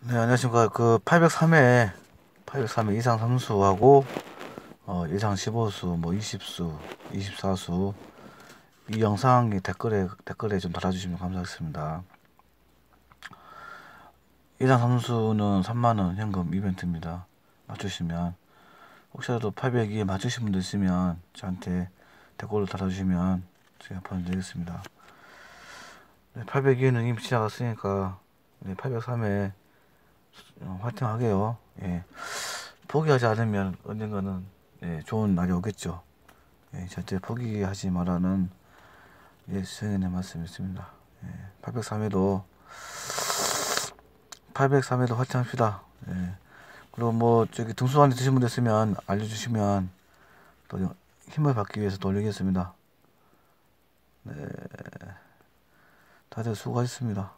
네, 안녕하십니까. 803회 이상 삼수하고, 예상 15수, 뭐 20수, 24수, 이 영상에 댓글에 좀 달아주시면 감사하겠습니다. 예상 삼수는 3만원 현금 이벤트입니다. 맞추시면, 혹시라도 802에 맞추신 분들 있으면, 저한테 댓글로 달아주시면, 제가 보내드리겠습니다. 네, 802에는 이미 지나갔으니까, 네, 803회, 화이팅 하게요. 예. 포기하지 않으면 언젠가는 좋은 날이 오겠죠. 절대 포기하지 말라는 성인의 말씀이 있습니다. 803회도 803회도 화이팅합시다. 그리고 뭐 저기 등수 안에 드신 분들 있으면 알려주시면 또 힘을 받기 위해서 돌리겠습니다. 다들 수고하셨습니다.